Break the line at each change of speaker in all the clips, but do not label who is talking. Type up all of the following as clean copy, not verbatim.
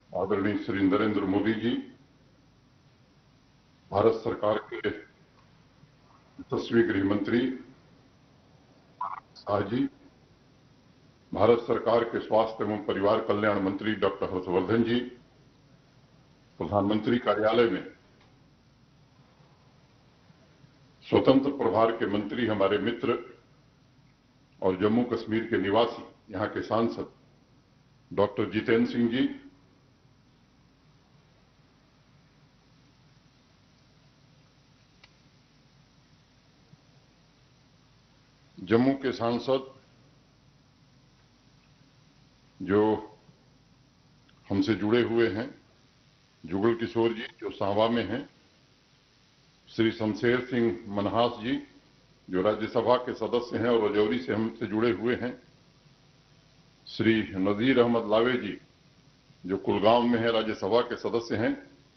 आदरणीय श्री नरेंद्र मोदी जी, भारत सरकार के यशस्वी गृह मंत्री शाह जी, भारत सरकार के स्वास्थ्य एवं परिवार कल्याण मंत्री डॉक्टर हर्षवर्धन जी, प्रधानमंत्री कार्यालय में स्वतंत्र प्रभार के मंत्री, हमारे मित्र और जम्मू कश्मीर के निवासी, यहां के सांसद डॉक्टर जितेंद्र सिंह जी, जम्मू के सांसद जो हमसे जुड़े हुए हैं, जुगल किशोर जी जो सांबा में हैं, श्री शमशेर सिंह मनहास जी जो राज्यसभा के सदस्य हैं और रजौरी से हमसे जुड़े हुए हैं, श्री नजीर अहमद लावे जी जो कुलगांव में है, राज्यसभा के सदस्य हैं,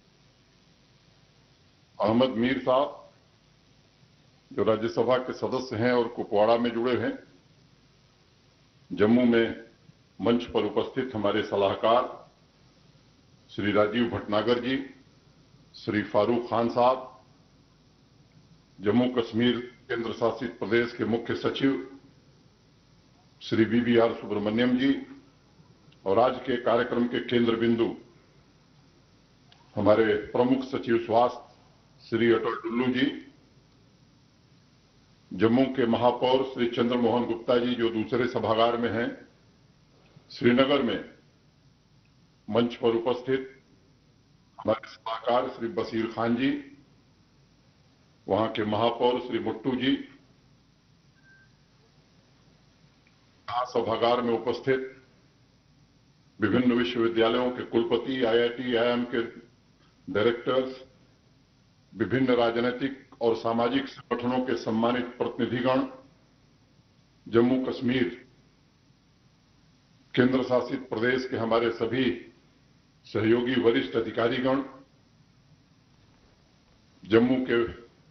अहमद मीर साहब जो राज्यसभा के सदस्य हैं और कुपवाड़ा में जुड़े हैं, जम्मू में मंच पर उपस्थित हमारे सलाहकार श्री राजीव भटनागर जी, श्री फारूक खान साहब, जम्मू कश्मीर केंद्र शासित प्रदेश के मुख्य सचिव श्री BBR सुब्रमण्यम जी, और आज के कार्यक्रम के केंद्र बिंदु हमारे प्रमुख सचिव स्वास्थ्य श्री अटल डुल्लू जी, जम्मू के महापौर श्री चंद्रमोहन गुप्ता जी जो दूसरे सभागार में हैं, श्रीनगर में मंच पर उपस्थित हमारे सलाहकार श्री बशीर खान जी, वहां के महापौर श्री मुट्टू जी, सभागार में उपस्थित विभिन्न विश्वविद्यालयों के कुलपति, IIT, IIM के डायरेक्टर्स, विभिन्न राजनीतिक और सामाजिक संगठनों के सम्मानित प्रतिनिधिगण, जम्मू कश्मीर केंद्र शासित प्रदेश के हमारे सभी सहयोगी वरिष्ठ अधिकारीगण, जम्मू के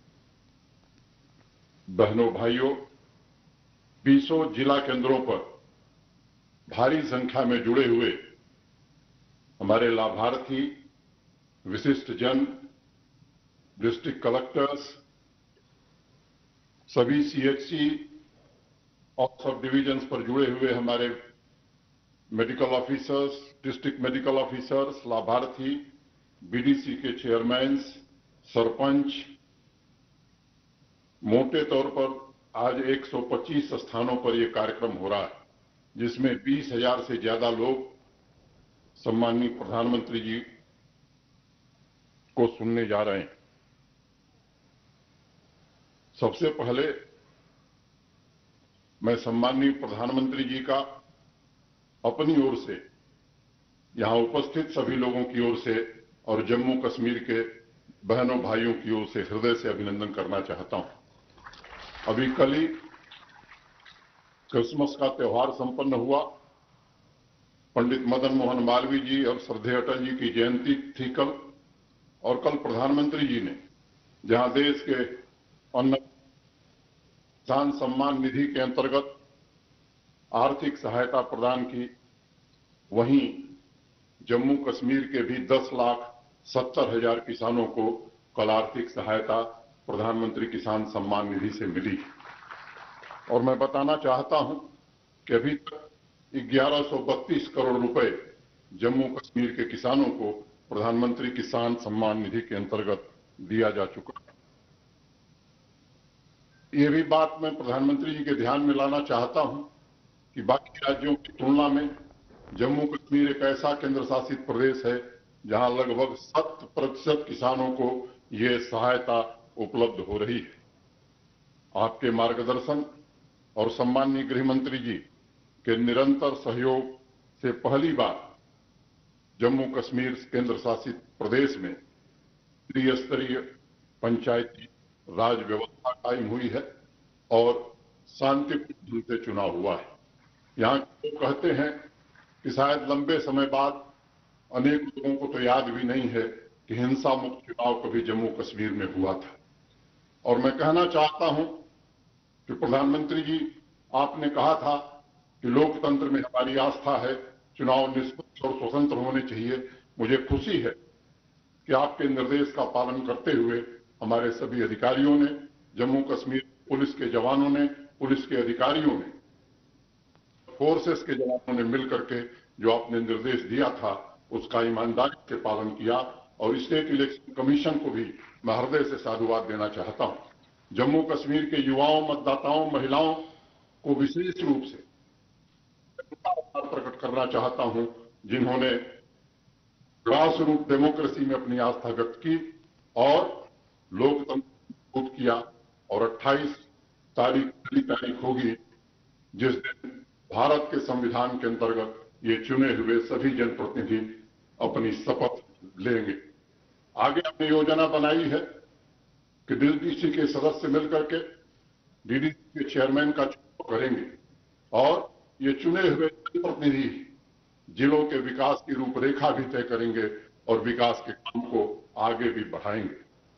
बहनों भाइयों, 20 जिला केंद्रों पर भारी संख्या में जुड़े हुए हमारे लाभार्थी, विशिष्ट जन, डिस्ट्रिक्ट कलेक्टर्स, सभी CHC और सब डिविजन्स पर जुड़े हुए हमारे medical officers, district medical officers, लाभार्थी, BDC के चेयरमैन्स, सरपंच, मोटे तौर पर आज 125 स्थानों पर यह कार्यक्रम हो रहा है, जिसमें 20,000 से ज्यादा लोग सम्माननीय प्रधानमंत्री जी को सुनने जा रहे हैं। सबसे पहले मैं सम्माननीय प्रधानमंत्री जी का अपनी ओर से, यहां उपस्थित सभी लोगों की ओर से और जम्मू कश्मीर के बहनों भाइयों की ओर से हृदय से अभिनंदन करना चाहता हूं। अभी कल ही क्रिसमस का त्यौहार संपन्न हुआ। पंडित मदन मोहन मालवीय जी और श्रद्धेय अटल जी की जयंती थी कल, और कल प्रधानमंत्री जी ने जहां देश के अन्न किसान सम्मान निधि के अंतर्गत आर्थिक सहायता प्रदान की, वहीं जम्मू कश्मीर के भी 10,70,000 किसानों को कल आर्थिक सहायता प्रधानमंत्री किसान सम्मान निधि से मिली। और मैं बताना चाहता हूं कि अभी तक 1132 करोड़ रुपए जम्मू कश्मीर के किसानों को प्रधानमंत्री किसान सम्मान निधि के अंतर्गत दिया जा चुका है। ये भी बात मैं प्रधानमंत्री जी के ध्यान में लाना चाहता हूं कि बाकी राज्यों की तुलना में जम्मू कश्मीर एक ऐसा केंद्र शासित प्रदेश है जहां लगभग 100% किसानों को ये सहायता उपलब्ध हो रही है। आपके मार्गदर्शन और सम्माननीय गृह मंत्री जी के निरंतर सहयोग से पहली बार जम्मू कश्मीर केंद्र शासित प्रदेश में त्रिस्तरीय पंचायती राज व्यवस्था कायम हुई है और शांतिपूर्ण ढंग से चुनाव हुआ है। यहाँ लोग कहते हैं कि शायद लंबे समय बाद अनेक लोगों को तो याद भी नहीं है कि हिंसा मुक्त चुनाव कभी जम्मू कश्मीर में हुआ था। और मैं कहना चाहता हूं कि प्रधानमंत्री जी, आपने कहा था कि लोकतंत्र में हमारी आस्था है, चुनाव निष्पक्ष और स्वतंत्र होने चाहिए। मुझे खुशी है कि आपके निर्देश का पालन करते हुए हमारे सभी अधिकारियों ने, जम्मू कश्मीर पुलिस के जवानों ने, पुलिस के अधिकारियों ने, फोर्सेस के जवानों ने मिलकर के जो आपने निर्देश दिया था उसका ईमानदारी से पालन किया। और स्टेट इलेक्शन कमीशन को भी मैं हृदय से साधुवाद देना चाहता हूं। जम्मू कश्मीर के युवाओं, मतदाताओं, महिलाओं को विशेष रूप से प्रकट करना चाहता हूं जिन्होंने ग्रास रूट डेमोक्रेसी में अपनी आस्था व्यक्त की और लोकतंत्र मजबूत किया। और 28 तारीख पहली तारीख होगी जिस दिन भारत के संविधान के अंतर्गत ये चुने हुए सभी जनप्रतिनिधि अपनी शपथ लेंगे। आगे हमने योजना बनाई है कि डीडीसी के सदस्य मिलकर के डीडीसी के चेयरमैन का चुनाव करेंगे और ये चुने हुए जनप्रतिनिधि जिलों के विकास की रूपरेखा भी तय करेंगे और विकास के काम को आगे भी बढ़ाएंगे।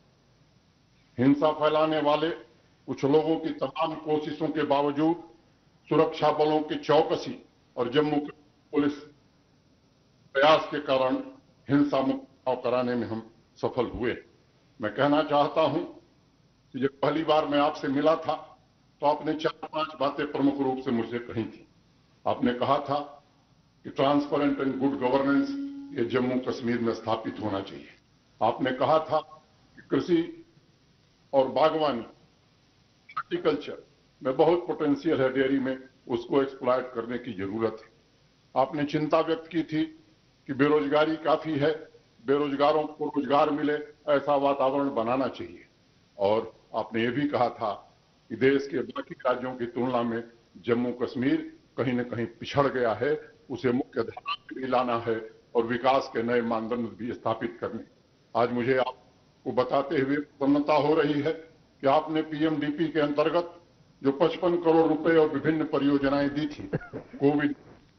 हिंसा फैलाने वाले कुछ लोगों की तमाम कोशिशों के बावजूद सुरक्षा बलों की चौकसी और जम्मू पुलिस प्रयास के कारण हिंसा मुक्त चुनाव कराने में हम सफल हुए। मैं कहना चाहता हूं कि जब पहली बार मैं आपसे मिला था तो आपने 4-5 बातें प्रमुख रूप से मुझसे कही थी। आपने कहा था कि ट्रांसपेरेंट एंड गुड गवर्नेंस ये जम्मू कश्मीर में स्थापित होना चाहिए। आपने कहा था कि कृषि और बागवानी, हॉर्टिकल्चर में बहुत पोटेंशियल है डेयरी में, उसको एक्सप्लॉइट करने की जरूरत है। आपने चिंता व्यक्त की थी कि बेरोजगारी काफी है, बेरोजगारों को रोजगार मिले ऐसा वातावरण बनाना चाहिए। और आपने ये भी कहा था कि देश के बाकी राज्यों की तुलना में जम्मू कश्मीर कहीं न कहीं पिछड़ गया है, उसे मुख्य धारा में लाना है और विकास के नए मानदंड भी स्थापित करने। आज मुझे आपको बताते हुए प्रसन्नता हो रही है कि आपने पीएमडीपी के अंतर्गत जो 55 करोड़ रुपए और विभिन्न परियोजनाएं दी थी कोविड,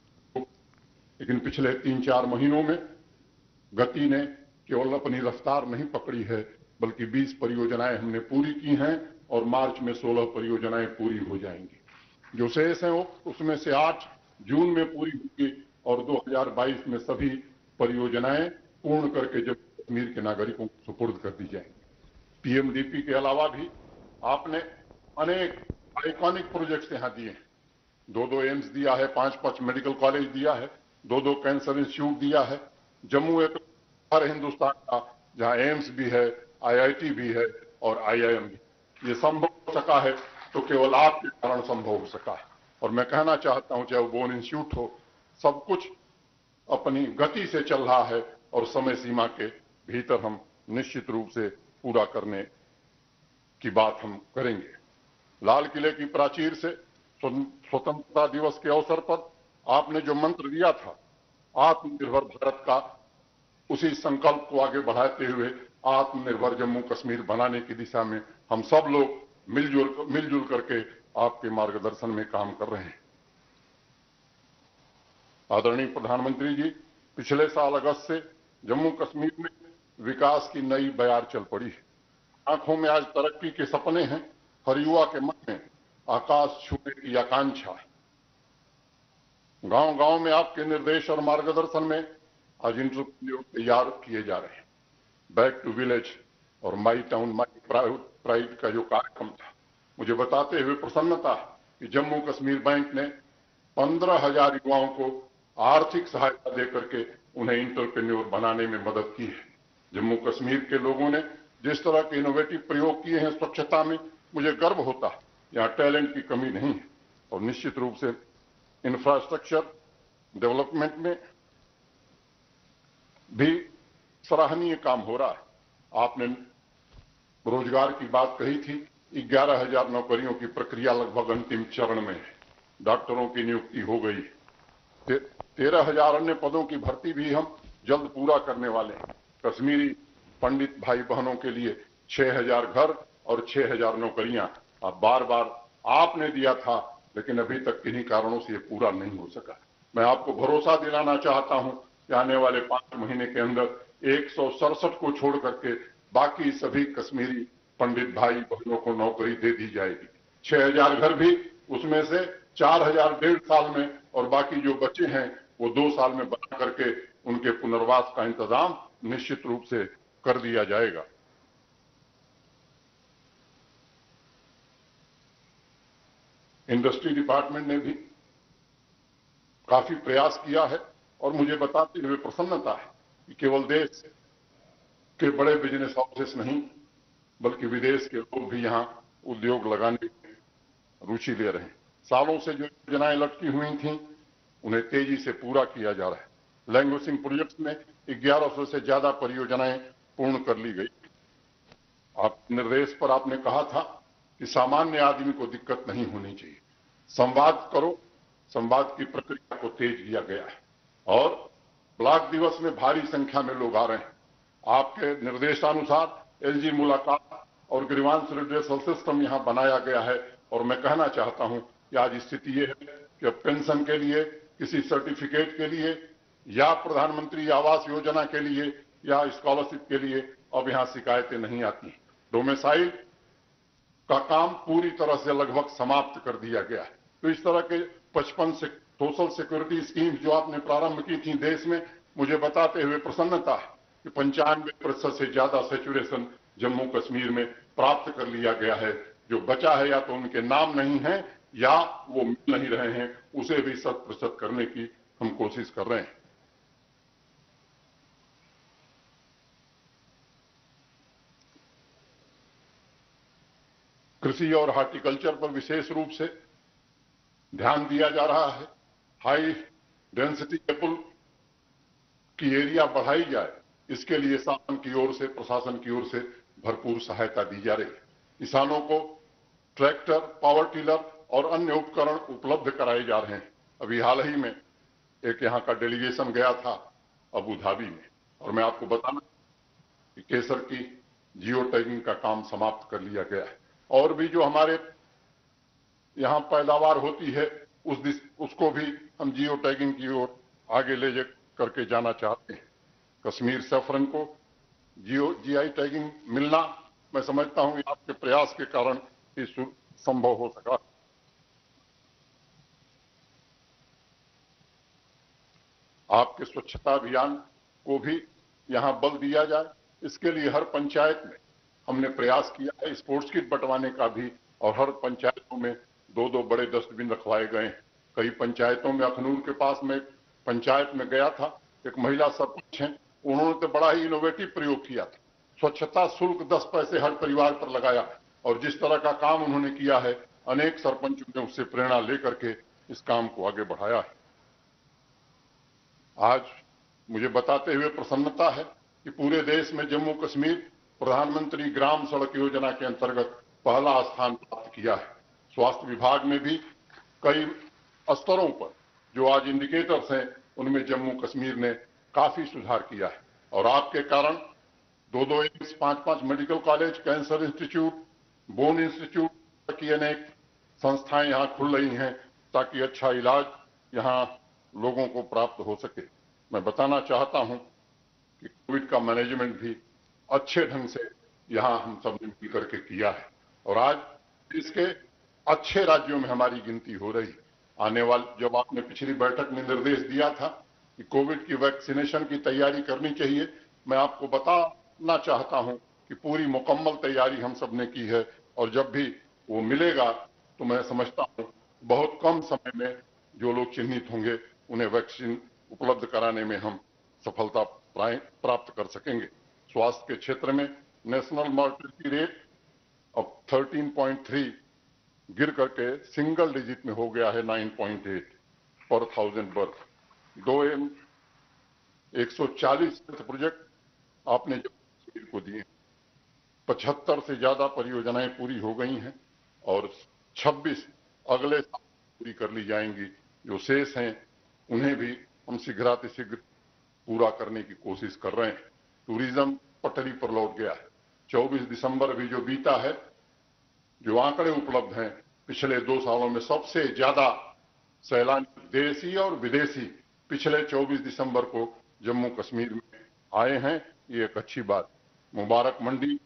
लेकिन पिछले 3-4 महीनों में गति ने केवल अपनी रफ्तार नहीं पकड़ी है बल्कि 20 परियोजनाएं हमने पूरी की हैं और मार्च में 16 परियोजनाएं पूरी हो जाएंगी। जो शेष हैं उसमें से 8 जून में पूरी होगी और 2022 में सभी परियोजनाएं पूर्ण करके जम्मू कश्मीर के नागरिकों को सुपुर्द कर दी जाएंगी। पीएमडीपी के अलावा भी आपने अनेक आइकॉनिक प्रोजेक्ट्स यहां दिए हैं। 2 एम्स दिया है, 5 मेडिकल कॉलेज दिया है, 2 कैंसर इंस्टीट्यूट दिया है। जम्मू एक हर हिंदुस्तान का जहां एम्स भी है, आईआईटी भी है और आईआईएम भी। ये संभव हो सका है तो केवल आपके कारण संभव हो सका है। और मैं कहना चाहता हूं चाहे वो बोन इंस्टीट्यूट हो, सब कुछ अपनी गति से चल रहा है और समय सीमा के भीतर हम निश्चित रूप से पूरा करने की बात हम करेंगे। लाल किले की प्राचीर से स्वतंत्रता दिवस के अवसर पर आपने जो मंत्र दिया था आत्मनिर्भर भारत का, उसी संकल्प को आगे बढ़ाते हुए आत्मनिर्भर जम्मू कश्मीर बनाने की दिशा में हम सब लोग मिलजुल करके आपके मार्गदर्शन में काम कर रहे हैं। आदरणीय प्रधानमंत्री जी, पिछले साल अगस्त से जम्मू कश्मीर में विकास की नई बयार चल पड़ी है। आंखों में आज तरक्की के सपने हैं, हर युवा के मन में आकाश छूने की आकांक्षा है। गांव-गांव में आपके निर्देश और मार्गदर्शन में आज इंटरप्रेन्योर तैयार किए जा रहे हैं। बैक टू विलेज और माई टाउन माई प्राइड का जो कार्यक्रम था, मुझे बताते हुए प्रसन्नता है कि जम्मू कश्मीर बैंक ने 15,000 युवाओं को आर्थिक सहायता देकर के उन्हें इंटरप्रेन्योर बनाने में मदद की है। जम्मू कश्मीर के लोगों ने जिस तरह के इनोवेटिव प्रयोग किए हैं स्वच्छता में, मुझे गर्व होता है। यहाँ टैलेंट की कमी नहीं है और निश्चित रूप से इंफ्रास्ट्रक्चर डेवलपमेंट में भी सराहनीय काम हो रहा है। आपने रोजगार की बात कही थी, 11,000 नौकरियों की प्रक्रिया लगभग अंतिम चरण में है। डॉक्टरों की नियुक्ति हो गई। 13,000 अन्य पदों की भर्ती भी हम जल्द पूरा करने वाले हैं। कश्मीरी पंडित भाई बहनों के लिए 6,000 घर और 6,000 नौकरियां अब बार-बार आपने दिया था, लेकिन अभी तक किन्हीं कारणों से ये पूरा नहीं हो सका। मैं आपको भरोसा दिलाना चाहता हूं कि आने वाले 5 महीने के अंदर 167 को छोड़ करके बाकी सभी कश्मीरी पंडित भाई बहनों को नौकरी दे दी जाएगी। 6,000 घर भी, उसमें से 4,000 1.5 साल में और बाकी जो बचे हैं वो 2 साल में बना करके उनके पुनर्वास का इंतजाम निश्चित रूप से कर दिया जाएगा। इंडस्ट्री डिपार्टमेंट ने भी काफी प्रयास किया है और मुझे बताते हुए प्रसन्नता है कि केवल देश के बड़े बिजनेस हाउसेस नहीं बल्कि विदेश के लोग भी यहां उद्योग लगाने में रुचि ले रहे हैं। सालों से जो योजनाएं लटकी हुई थीं उन्हें तेजी से पूरा किया जा रहा है। लैंग्वेजिंग प्रोजेक्ट्स में 1100 से ज्यादा परियोजनाएं पूर्ण कर ली गई। आप निर्देश पर आपने कहा था कि सामान्य आदमी को दिक्कत नहीं होनी चाहिए, संवाद करो, संवाद की प्रक्रिया को तेज किया गया है और ब्लॉक दिवस में भारी संख्या में लोग आ रहे हैं। आपके निर्देशानुसार एलजी मुलाकात और ग्रीवांस रिड्रेसल सिस्टम यहां बनाया गया है और मैं कहना चाहता हूं कि आज स्थिति यह है कि अब पेंशन के लिए, किसी सर्टिफिकेट के लिए या प्रधानमंत्री आवास योजना के लिए या स्कॉलरशिप के लिए अब यहां शिकायतें नहीं आती। डोमिसाइल का काम पूरी तरह से लगभग समाप्त कर दिया गया है। तो इस तरह के 55 से सोशल सिक्योरिटी स्कीम्स जो आपने प्रारंभ की थी देश में, मुझे बताते हुए प्रसन्नता है कि 95% से ज्यादा सैचुरेशन जम्मू कश्मीर में प्राप्त कर लिया गया है। जो बचा है या तो उनके नाम नहीं है या वो मिल नहीं रहे हैं, उसे भी 100% करने की हम कोशिश कर रहे हैं। कृषि और हार्टिकल्चर पर विशेष रूप से ध्यान दिया जा रहा है। हाई डेंसिटी एप्पल की एरिया बढ़ाई जाए, इसके लिए शासन की ओर से, प्रशासन की ओर से भरपूर सहायता दी जा रही है। किसानों को ट्रैक्टर, पावर टिलर और अन्य उपकरण उपलब्ध कराए जा रहे हैं। अभी हाल ही में एक यहां का डेलीगेशन गया था अबू धाबी में और मैं आपको बताना कि केसर की जियो टैगिंग का काम समाप्त कर लिया गया है और भी जो हमारे यहां पैदावार होती है उसको भी हम जियो टैगिंग की ओर आगे ले करके जाना चाहते हैं। कश्मीर सैफरन को जीआई टैगिंग मिलना, मैं समझता हूं कि आपके प्रयास के कारण ये संभव हो सका। आपके स्वच्छता अभियान को भी यहां बल दिया जाए, इसके लिए हर पंचायत में हमने प्रयास किया है स्पोर्ट्स किट बंटवाने का भी और हर पंचायतों में 2-2 बड़े डस्टबिन रखवाए गए हैं। कई पंचायतों में, अखनूर के पास में पंचायत में गया था, एक महिला सरपंच हैं, उन्होंने तो बड़ा ही इनोवेटिव प्रयोग किया था। स्वच्छता शुल्क 10 पैसे हर परिवार पर लगाया और जिस तरह का काम उन्होंने किया है, अनेक सरपंचों ने उससे प्रेरणा लेकर के इस काम को आगे बढ़ाया है। आज मुझे बताते हुए प्रसन्नता है कि पूरे देश में जम्मू कश्मीर प्रधानमंत्री ग्राम सड़क योजना के अंतर्गत पहला स्थान प्राप्त किया है। स्वास्थ्य विभाग में भी कई स्तरों पर जो आज इंडिकेटर्स हैं, उनमें जम्मू कश्मीर ने काफी सुधार किया है और आपके कारण 2-2 AIIMS, 5-5 medical college, cancer institute, bone institute की अनेक संस्थाएं यहां खुल रही हैं ताकि अच्छा इलाज यहां लोगों को प्राप्त हो सके। मैं बताना चाहता हूं कि कोविड का मैनेजमेंट भी अच्छे ढंग से यहां हम सब ने मिल करके किया है और आज इसके अच्छे राज्यों में हमारी गिनती हो रही है। आने वाले, जब आपने पिछली बैठक में निर्देश दिया था कि कोविड की वैक्सीनेशन की तैयारी करनी चाहिए, मैं आपको बताना चाहता हूं कि पूरी मुकम्मल तैयारी हम सब ने की है और जब भी वो मिलेगा तो मैं समझता हूं बहुत कम समय में जो लोग चिन्हित होंगे उन्हें वैक्सीन उपलब्ध कराने में हम सफलता प्राप्त कर सकेंगे। स्वास्थ्य के क्षेत्र में नेशनल मॉर्टेलिटी रेट अब 13.3 गिर करके सिंगल डिजिट में हो गया है 9.8 पर 1000 बर्थ। 140 प्रोजेक्ट आपने जम्मू को दिए, 75 से ज्यादा परियोजनाएं पूरी हो गई हैं और 26 अगले साल पूरी कर ली जाएंगी। जो शेष हैं उन्हें भी हम शीघ्रातिशीघ्र पूरा करने की कोशिश कर रहे हैं। टूरिज्म पटरी पर लौट गया है। 24 दिसंबर भी जो बीता है, जो आंकड़े उपलब्ध हैं, पिछले 2 सालों में सबसे ज्यादा सैलानी देशी और विदेशी पिछले 24 दिसंबर को जम्मू कश्मीर में आए हैं। ये एक अच्छी बात। मुबारक मंडी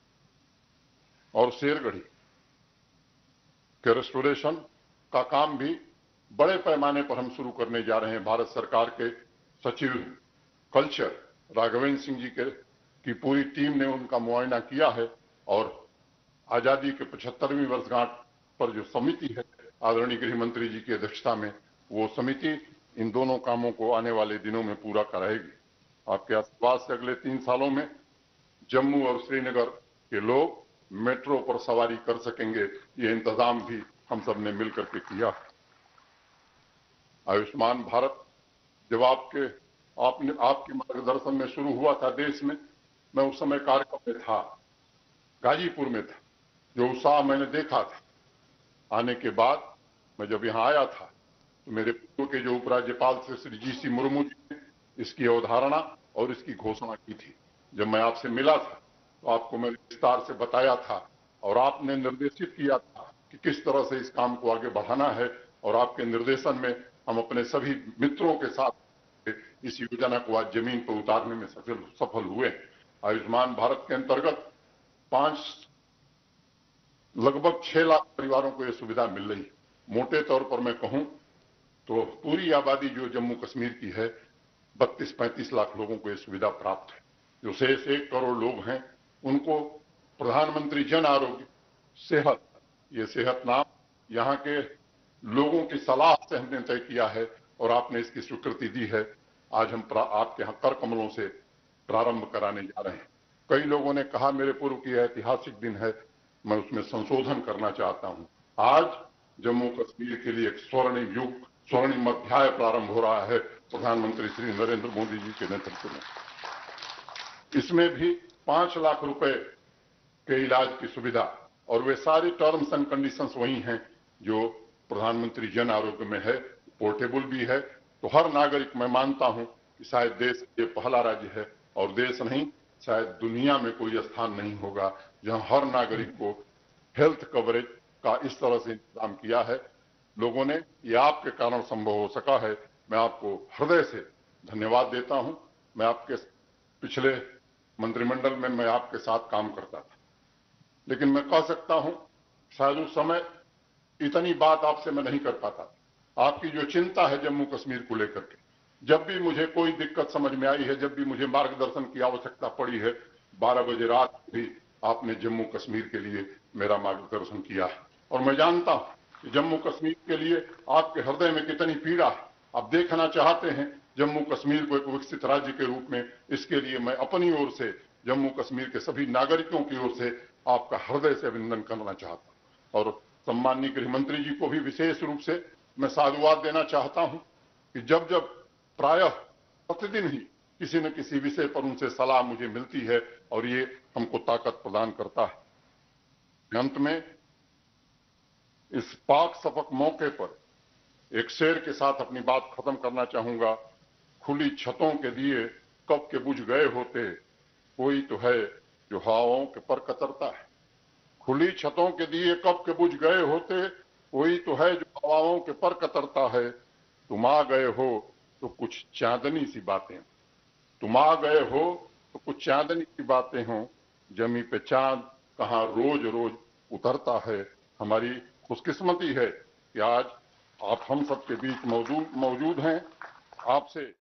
और शेरगढ़ी के रेस्टोरेशन का काम भी बड़े पैमाने पर हम शुरू करने जा रहे हैं। भारत सरकार के सचिव कल्चर राघवेंद्र सिंह जी की पूरी टीम ने उनका मुआयना किया है और आजादी के 75वीं वर्षगांठ पर जो समिति है आदरणीय गृह मंत्री जी की अध्यक्षता में, वो समिति इन दोनों कामों को आने वाले दिनों में पूरा कराएगी। आपके आशीर्वाद से अगले 3 सालों में जम्मू और श्रीनगर के लोग मेट्रो पर सवारी कर सकेंगे। ये इंतजाम भी हम सब ने मिलकर के किया। आयुष्मान भारत जब आपके मार्गदर्शन में शुरू हुआ था देश में, मैं उस समय कार्यक्रम में था, गाजीपुर में था। जो उत्साह मैंने देखा था, आने के बाद मैं जब यहाँ आया था तो मेरे पूर्व के जो उपराज्यपाल थे श्री जी.सी. मुर्मू जी ने इसकी अवधारणा और इसकी घोषणा की थी। जब मैं आपसे मिला था तो आपको मैंने विस्तार से बताया था और आपने निर्देशित किया था कि किस तरह से इस काम को आगे बढ़ाना है, और आपके निर्देशन में हम अपने सभी मित्रों के साथ इस योजना को आज जमीन पर उतारने में सफल हुए। आयुष्मान भारत के अंतर्गत लगभग 6 लाख परिवारों को यह सुविधा मिल रही है। मोटे तौर पर मैं कहूं तो पूरी आबादी जो जम्मू कश्मीर की है 32-35 लाख लोगों को यह सुविधा प्राप्त है। जो शेष 1 करोड़ लोग हैं उनको प्रधानमंत्री जन आरोग्य सेहत, ये सेहत नाम यहाँ के लोगों की सलाह से हमने तय किया है और आपने इसकी स्वीकृति दी है। आज हम आपके यहाँ कर कमलों से प्रारंभ कराने जा रहे हैं। कई लोगों ने कहा मेरे पूर्व की ऐतिहासिक दिन है, मैं उसमें संशोधन करना चाहता हूं। आज जम्मू कश्मीर के लिए एक स्वर्णिम युग, स्वर्णिम अध्याय प्रारंभ हो रहा है प्रधानमंत्री श्री नरेंद्र मोदी जी के नेतृत्व में। इसमें भी 5 लाख रुपए के इलाज की सुविधा, और वे सारे टर्म्स एंड कंडीशंस वही हैं जो प्रधानमंत्री जन आरोग्य में है, पोर्टेबल भी है। तो हर नागरिक, मैं मानता हूं कि शायद देश ये पहला राज्य है और देश नहीं शायद दुनिया में कोई स्थान नहीं होगा जहां हर नागरिक को हेल्थ कवरेज का इस तरह से इंतजाम किया है। लोगों ने, ये आपके कारण संभव हो सका है। मैं आपको हृदय से धन्यवाद देता हूं। मैं आपके पिछले मंत्रिमंडल में मैं आपके साथ काम करता था, लेकिन मैं कह सकता हूं शायद उस समय इतनी बात आपसे मैं नहीं कर पाता। आपकी जो चिंता है जम्मू कश्मीर को लेकर के, जब भी मुझे कोई दिक्कत समझ में आई है, जब भी मुझे मार्गदर्शन की आवश्यकता पड़ी है, 12 बजे रात भी आपने जम्मू कश्मीर के लिए मेरा मार्गदर्शन किया है। और मैं जानता हूं कि जम्मू कश्मीर के लिए आपके हृदय में कितनी पीड़ा है। आप देखना चाहते हैं जम्मू कश्मीर को एक विकसित राज्य के रूप में। इसके लिए मैं अपनी ओर से जम्मू कश्मीर के सभी नागरिकों की ओर से आपका हृदय से अभिनंदन करना चाहता हूं। और सम्माननीय गृह मंत्री जी को भी विशेष रूप से मैं साधुवाद देना चाहता हूं कि जब प्रायः प्रतिदिन ही किसी न किसी विषय पर उनसे सलाह मुझे मिलती है और ये हमको ताकत प्रदान करता है। अंत में इस पाक सपक मौके पर एक शेर के साथ अपनी बात खत्म करना चाहूंगा। खुली छतों के दिए कब के बुझ गए होते, कोई तो है जो हवाओं के पर कतरता है। खुली छतों के दिए कब के बुझ गए होते, कोई तो है जो हवाओं के पर कतरता है। तुम आ गए हो तो कुछ चांदनी सी बातें, तुम आ गए हो तो कुछ चांदनी सी बातें हों। जमी पे चांद कहां रोज रोज उतरता है। हमारी खुशकिस्मती है कि आज आप हम सबके बीच मौजूद हैं। आपसे